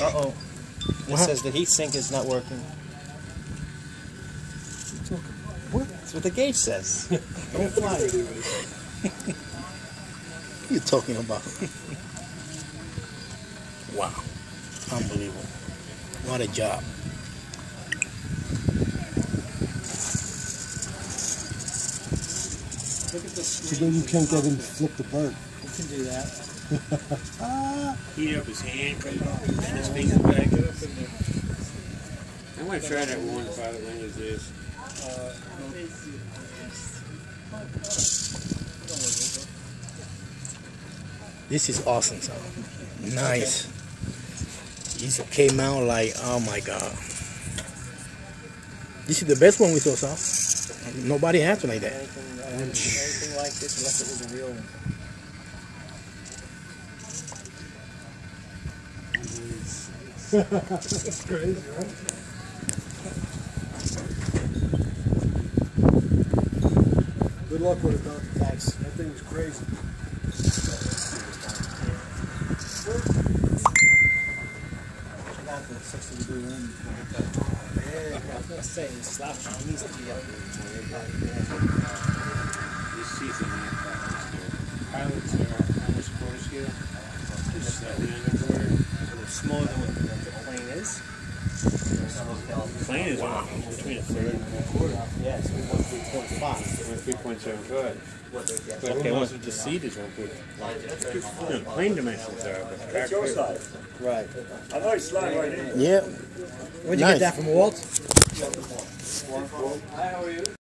Uh-oh. It says the heat sink is not working. What? That's what the gauge says. Don't fly. What are you talking about? Wow. Unbelievable. What a job. Look at the screen. Too bad you can't get him to flip the bird. You can do that. Heat up his hand, cut it off, and his finger back it up in there. I'm going to try that one if I long as this. This is awesome, son. Nice. These came out like, oh my god. This is the best one we saw, son. Nobody has one like that. Anything like this unless it was a real one. That's crazy, right? Good luck with it, Doc. Thanks. That thing is crazy. Check out the 60-degree wind. Yeah, I was going to say, the slouch needs to be up there. These seats are not pilots are on this quarter scale. Just slightly underboard. So they're smaller than what the plane is. The plane is between a third and a quarter. Yeah, it's 1.5. 3.75. But Okay, who knows what the seat is 1.5? The plane dimensions are, but That's your side. Right. I know it's sliding right in. Yeah. Where'd you Nice. get that from, Walt? Hi, how are you?